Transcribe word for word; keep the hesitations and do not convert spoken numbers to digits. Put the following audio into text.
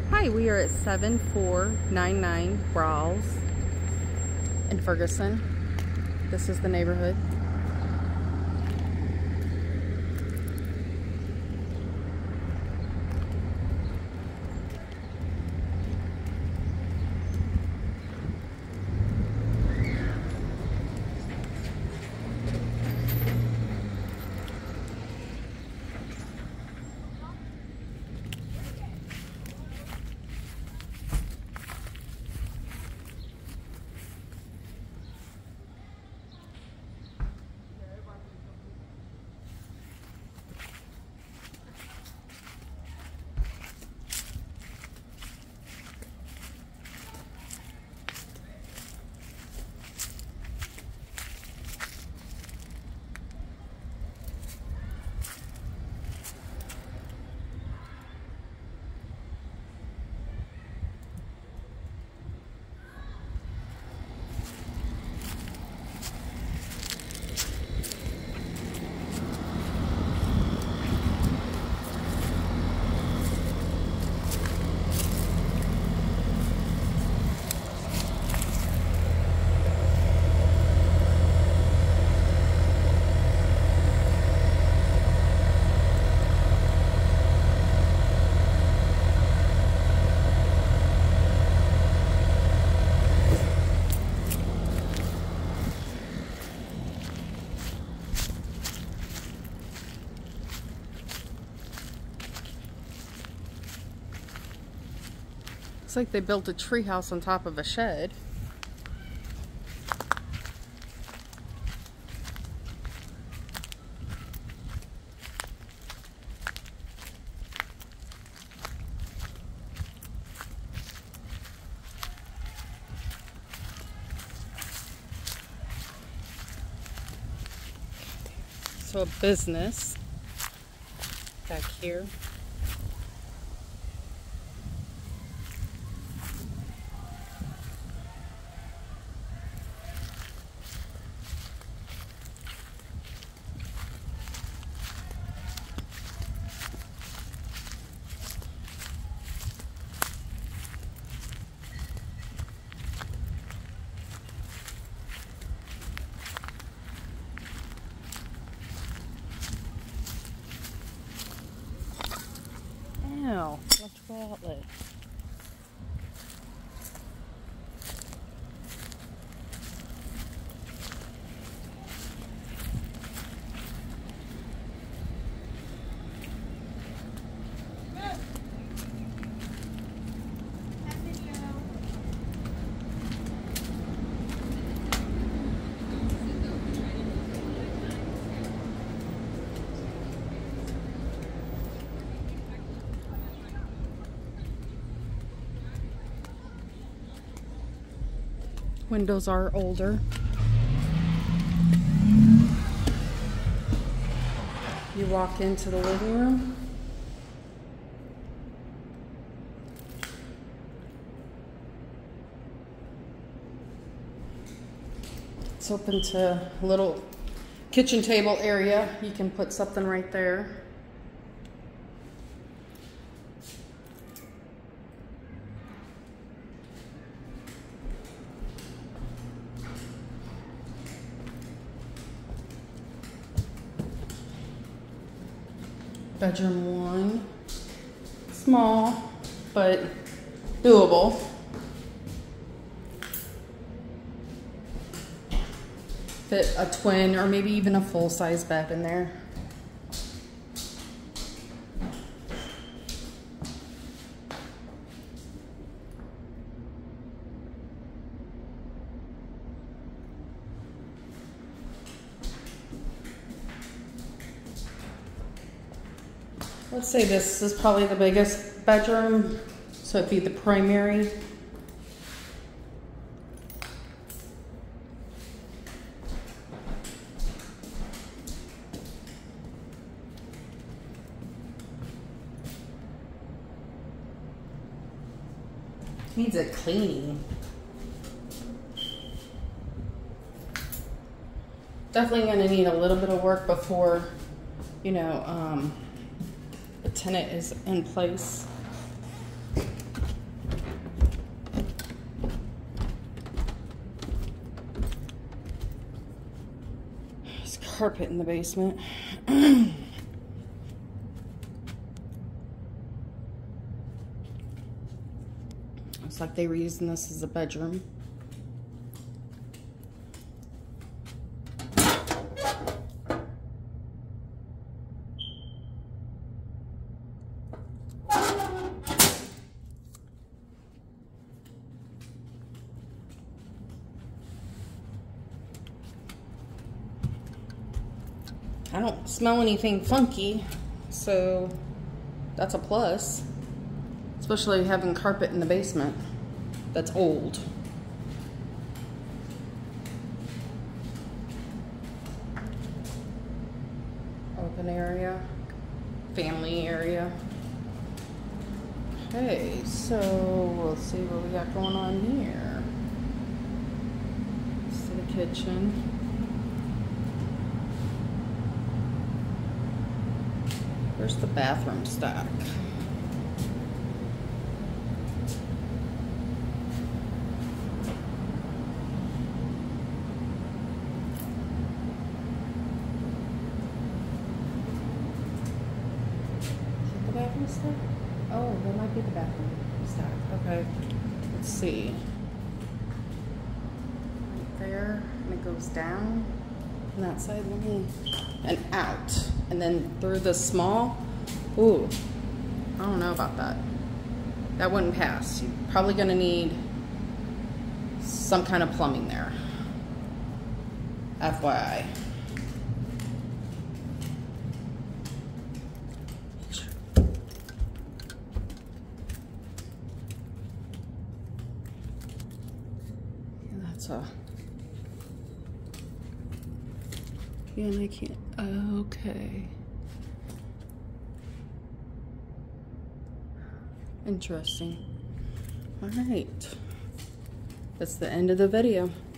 Hi, we are at seven four nine nine Brawls in Ferguson. This is the neighborhood. Looks like they built a tree house on top of a shed. So a business back here. Ow, electrical outlet. Windows are older. You walk into the living room. It's open to a little kitchen table area. You can put something right there. Bedroom one, small, but doable. Fit a twin or maybe even a full-size bed in there. Let's say this is probably the biggest bedroom, so it'd be the primary. Needs a cleaning. Definitely gonna need a little bit of work before, you know, um, the tenant is in place. carpet in the basement. Looks like they were using this as a bedroom. I don't smell anything funky, so that's a plus. Especially having carpet in the basement that's old. Open area, family area. Okay, so we'll see what we got going on here. This is the kitchen. Where's the bathroom stack? Is it the bathroom stack? Oh, that might be the bathroom stack. Okay, let's see. Right there, and it goes down on that side, let me, and out. And then through the small, ooh, I don't know about that. That wouldn't pass. You're probably gonna need some kind of plumbing there. F Y I. Yeah, that's a, yeah, and I can't, okay. Interesting. All right. That's the end of the video.